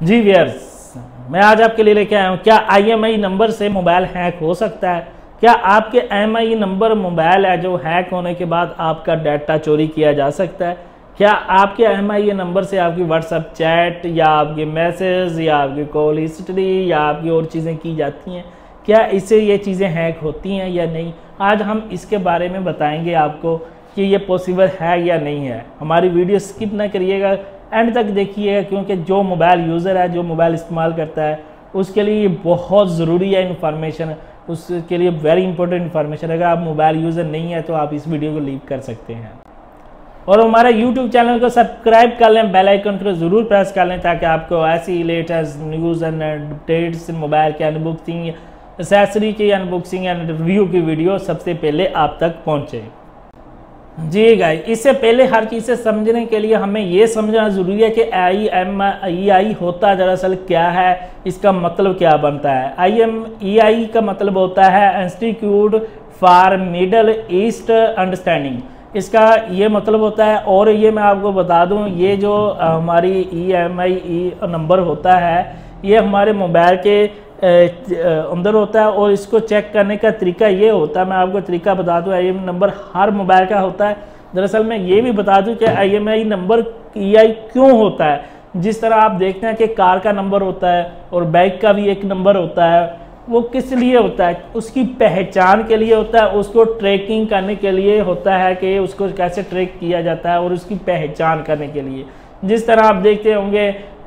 जी viewers, मैं आज आपके लिए लेके आया हूँ, क्या IMEI नंबर से मोबाइल हैक हो सकता है? क्या आपके IMEI नंबर मोबाइल है जो हैक होने के बाद आपका डाटा चोरी किया जा सकता है? क्या आपके IMEI नंबर से आपकी व्हाट्सएप चैट या आपके मैसेज या आपकी कॉल हिस्ट्री या आपकी और चीज़ें की जाती हैं? क्या इससे ये चीज़ें हैक होती हैं या नहीं? आज हम इसके बारे में बताएंगे आपको कि ये पॉसिबल है या नहीं है। हमारी वीडियो स्किप ना करिएगा, एंड तक देखिएगा, क्योंकि जो मोबाइल यूज़र है, जो मोबाइल इस्तेमाल करता है, उसके लिए ये बहुत ज़रूरी है इन्फॉर्मेशन, उसके लिए वेरी इंपॉर्टेंट इन्फॉर्मेशन। अगर आप मोबाइल यूज़र नहीं है तो आप इस वीडियो को लीव कर सकते हैं। और हमारा यूट्यूब चैनल को सब्सक्राइब कर लें, बेल आइकन को ज़रूर प्रेस कर लें ताकि आपको ऐसी latest news and updates, mobile के अनबॉक्सिंग, एक्सेसरी की अनबॉक्सिंग एंड रिव्यू की वीडियो सबसे पहले आप तक पहुँचे। जी गाइस, इससे पहले हर चीज़ से समझने के लिए हमें ये समझना ज़रूरी है कि IMEI होता दरअसल क्या है, इसका मतलब क्या बनता है। IMEI का मतलब होता है institute for middle east understanding, इसका ये मतलब होता है। और ये मैं आपको बता दूं, ये जो हमारी IMEI नंबर होता है, ये हमारे मोबाइल के अंदर होता है और इसको चेक करने का तरीका ये होता है। मैं आपको तरीका बता दूं, IMEI नंबर हर मोबाइल का होता है। दरअसल मैं ये भी बता दूं कि IMEI नंबर EI क्यों होता है। जिस तरह आप देखते हैं कि कार का नंबर होता है और बाइक का भी एक नंबर होता है, वो किस लिए होता है? उसकी पहचान के लिए होता है, उसको ट्रैकिंग करने के लिए होता है कि उसको कैसे ट्रैक किया जाता है, और उसकी पहचान करने के लिए। जिस तरह आप देखते होंगे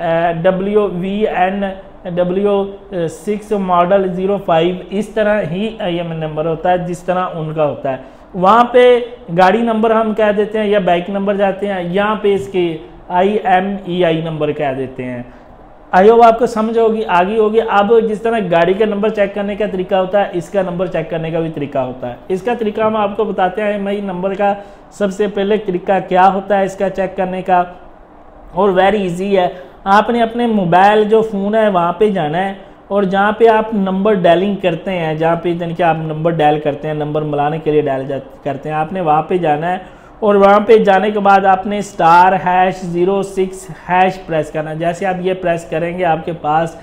WVNW6 मॉडल 05, इस तरह ही IMEI नंबर होता है, जिस तरह उनका होता है। वहाँ पे गाड़ी नंबर हम कह देते हैं या बाइक नंबर जाते हैं, यहाँ पे इसके IMEI नंबर कह देते हैं। आई होप आपको समझ होगी, आगे होगी। अब जिस तरह गाड़ी का नंबर चेक करने का तरीका होता है, इसका नंबर चेक करने का भी तरीका होता है। इसका तरीका हम आपको बताते हैं IMEI नंबर का सबसे पहले तरीका क्या होता है इसका चेक करने का, और वेरी इजी है। आपने अपने मोबाइल जो फ़ोन है वहाँ पे जाना है, और जहाँ पे आप नंबर डायलिंग करते हैं, जहाँ पे यानी कि आप नंबर डायल करते हैं, नंबर मिलाने के लिए डायल करते हैं, आपने वहाँ पे जाना है। और वहाँ पे जाने के बाद आपने *#06# प्रेस करना है। जैसे आप ये प्रेस करेंगे, आपके पास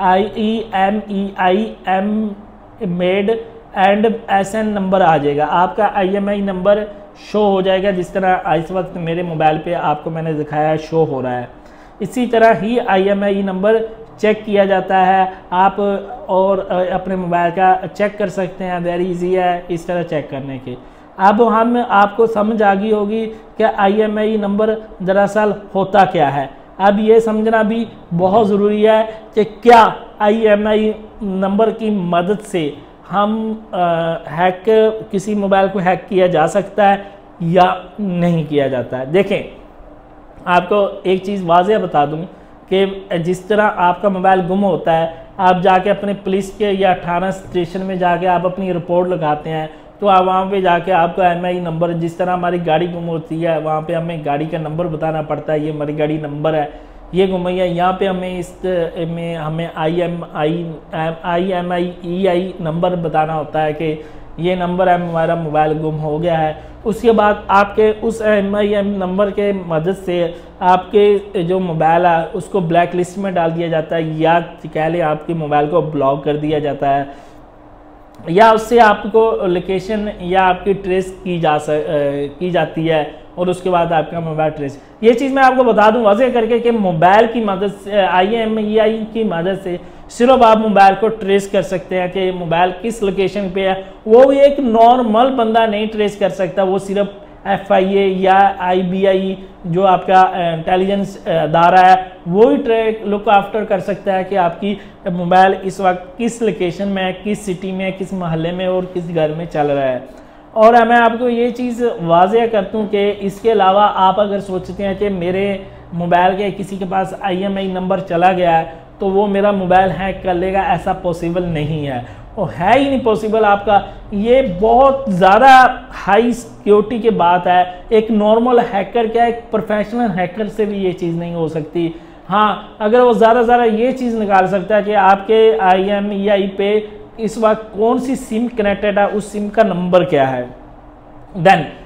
IMEI made and SN number आ जाएगा, आपका IMEI नंबर शो हो जाएगा, जिस तरह इस वक्त मेरे मोबाइल पे आपको मैंने दिखाया शो हो रहा है। इसी तरह ही IMEI नंबर चेक किया जाता है। आप और अपने मोबाइल का चेक कर सकते हैं, वेरी इजी है इस तरह चेक करने के। अब हम आपको समझ आ गई होगी कि IMEI नंबर दरअसल होता क्या है। अब ये समझना भी बहुत ज़रूरी है कि क्या IMEI नंबर की मदद से हम किसी मोबाइल को हैक किया जा सकता है या नहीं किया जाता है। देखें, आपको एक चीज़ वाज़ेह बता दूं कि जिस तरह आपका मोबाइल गुम होता है, आप जाके अपने पुलिस के या थाना स्टेशन में जाके आप अपनी रिपोर्ट लगाते हैं, तो आप वहाँ पे जाके आपका IMEI नंबर, जिस तरह हमारी गाड़ी गुम होती है वहाँ पे हमें गाड़ी का नंबर बताना पड़ता है, ये हमारी गाड़ी नंबर है, ये गुम हुई है। यहाँ पे हमें IMEI नंबर बताना होता है कि ये नंबर है, हमारा मोबाइल गुम हो गया है। उसके बाद आपके उस IMEI नंबर के मदद से आपके जो मोबाइल है उसको ब्लैक लिस्ट में डाल दिया जाता है, या कह लें आपके मोबाइल को ब्लॉक कर दिया जाता है, या उससे आपको लोकेशन या आपकी ट्रेस की जाती है, और उसके बाद आपका मोबाइल ट्रेस। ये चीज़ मैं आपको बता दूं वाज़ेह करके कि मोबाइल की मदद से, IMEI की मदद से सिर्फ आप मोबाइल को ट्रेस कर सकते हैं कि मोबाइल किस लोकेशन पे है। वो एक नॉर्मल बंदा नहीं ट्रेस कर सकता, वो सिर्फ FIA या IBI जो आपका इंटेलिजेंस अदारा है वो ही लुक आफ्टर कर सकता है कि आपकी मोबाइल इस वक्त किस लोकेशन में है, किस सिटी में, किस मोहल्ले में और किस घर में चल रहा है। और मैं आपको ये चीज़ वाज़ेह करता हूँ कि इसके अलावा आप अगर सोचते हैं कि मेरे मोबाइल के किसी के पास IMEI नंबर चला गया है तो वो मेरा मोबाइल हैक कर लेगा, ऐसा पॉसिबल नहीं है, वो है ही नहीं पॉसिबल आपका। ये बहुत ज़्यादा हाई सिक्योरिटी की बात है। एक नॉर्मल हैकर क्या, एक प्रोफेशनल हैकर से भी ये चीज़ नहीं हो सकती। हाँ, अगर वो ज़्यादा ये चीज़ निकाल सकता है कि आपके IMEI पे इस वक्त कौन सी सिम कनेक्टेड है, उस सिम का नंबर क्या है, देन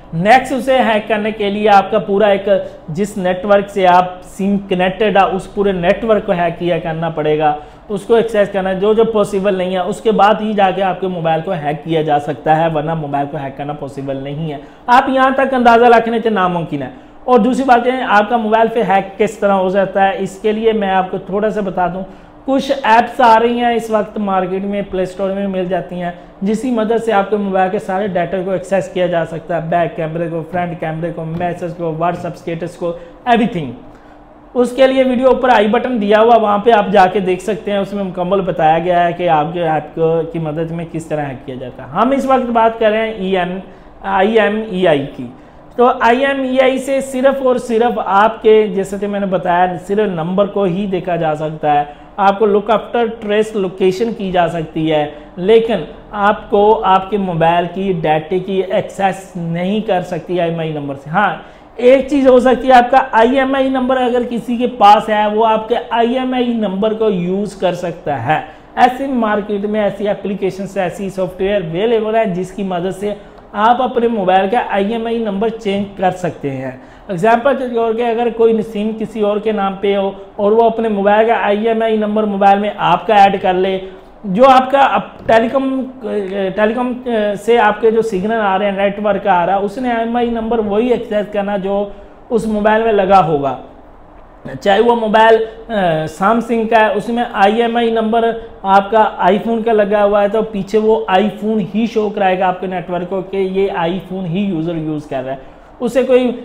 नेक्स्ट उसे हैक करने के लिए आपका पूरा एक जिस नेटवर्क से आप सिम कनेक्टेड है उस पूरे नेटवर्क को हैक किया करना पड़ेगा, उसको एक्सेस करना जो पॉसिबल नहीं है, उसके बाद ही जाके आपके मोबाइल को हैक किया जा सकता है, वरना मोबाइल को हैक करना पॉसिबल नहीं है। आप यहाँ तक अंदाज़ा रखने से नामुमकिन है। और दूसरी बात है आपका मोबाइल पे हैक किस तरह हो जाता है, इसके लिए मैं आपको थोड़ा सा बता दूं। कुछ ऐप्स आ रही हैं इस वक्त मार्केट में, प्ले स्टोर में मिल जाती हैं, जिसकी मदद से आपके मोबाइल के सारे डाटा को एक्सेस किया जा सकता है, बैक कैमरे को, फ्रंट कैमरे को, मैसेज को, व्हाट्सएप स्टेटस को, एवरीथिंग। उसके लिए वीडियो ऊपर आई बटन दिया हुआ, वहाँ पे आप जाके देख सकते हैं, उसमें मुकम्मल बताया गया है कि आपके ऐप की मदद में किस तरह हैक किया जाता है। हम इस वक्त बात कर रहे हैं IMEI की। तो IMEI से सिर्फ और सिर्फ आपके, जैसे कि मैंने बताया, सिर्फ नंबर को ही देखा जा सकता है, आपको लुक आफ्टर ट्रेस लोकेशन की जा सकती है, लेकिन आपको आपके मोबाइल की डाटे की एक्सेस नहीं कर सकती IMEI नंबर से। हाँ, एक चीज़ हो सकती है, आपका IMEI नंबर अगर किसी के पास है वो आपके IMEI नंबर को यूज़ कर सकता है। ऐसे मार्केट में ऐसी एप्लीकेशन, ऐसी सॉफ्टवेयर अवेलेबल है जिसकी मदद से आप अपने मोबाइल का IMEI नंबर चेंज कर सकते हैं। एग्जाम्पल के तौर पे अगर कोई सिम किसी और के नाम पे हो और वो अपने मोबाइल का IMEI नंबर मोबाइल में आपका ऐड कर ले, जो आपका टेलीकॉम से आपके जो सिग्नल आ रहे हैं, नेटवर्क आ रहा है, उसने IMEI नंबर वही एक्सेस करना जो उस मोबाइल में लगा होगा। चाहे वो मोबाइल सैमसंग का है, उसमें IMEI नंबर आपका आईफोन का लगा हुआ है, तो पीछे वो आईफोन ही शो कराएगा आपके नेटवर्क को कि ये आईफोन ही यूज़र यूज़ कर रहा है। उससे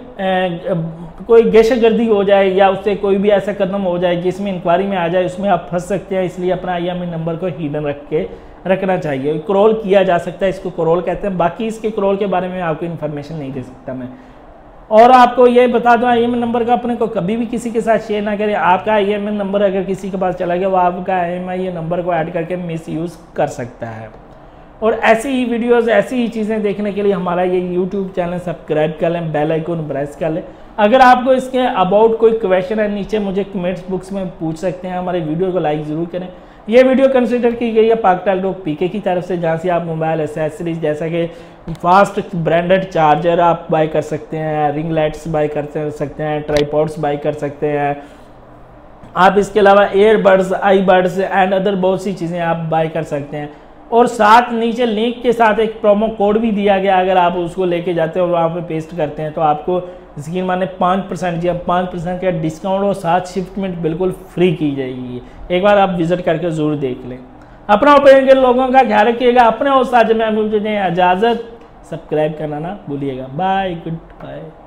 कोई दहशतगर्दी हो जाए या उससे कोई भी ऐसा कदम हो जाए जिसमें इंक्वायरी में आ जाए, उसमें आप फंस सकते हैं। इसलिए अपना IMEI नंबर को हिडन रखना चाहिए। क्रॉल किया जा सकता है, इसको क्रॉल कहते हैं। बाकी इसके क्रॉल के बारे में आपको इन्फॉर्मेशन नहीं दे सकता मैं। और आपको ये बता दूं, IMEI नंबर का अपने को कभी भी किसी के साथ शेयर ना करें। आपका IMEI नंबर अगर किसी के पास चला गया, वो आपका IMEI नंबर को ऐड करके मिसयूज़ कर सकता है। और ऐसी ही वीडियोस, ऐसी ही चीज़ें देखने के लिए हमारा ये YouTube चैनल सब्सक्राइब कर लें, बेल आइकन प्रेस कर लें। अगर आपको इसके अबाउट कोई क्वेश्चन है, नीचे मुझे कमेंट्स बुक्स में पूछ सकते हैं। हमारे वीडियो को लाइक ज़रूर करें। ये वीडियो कंसिडर की गई है पाकटेल PK की तरफ से, जहाँ से आप मोबाइल एसेसरीज जैसा कि फास्ट ब्रांडेड चार्जर आप बाय कर सकते हैं, रिंग लाइट्स बाय कर सकते हैं, ट्राईपॉड्स बाय कर सकते हैं। आप इसके अलावा एयरबड्स, आईबड्स एंड अदर बहुत सी चीज़ें आप बाय कर सकते हैं। और साथ नीचे लिंक के साथ एक प्रोमो कोड भी दिया गया, अगर आप उसको लेके जाते हैं और वहाँ पे पेस्ट करते हैं तो आपको स्कीम माने 5% या 5% का डिस्काउंट और साथ शिपमेंट बिल्कुल फ्री की जाएगी। एक बार आप विजिट करके ज़रूर देख लें। अपना ओपिनियन के लोगों का ख्याल रखिएगा। अपने और साथ में इजाज़त, सब्सक्राइब करना ना भूलिएगा। Bye, good bye.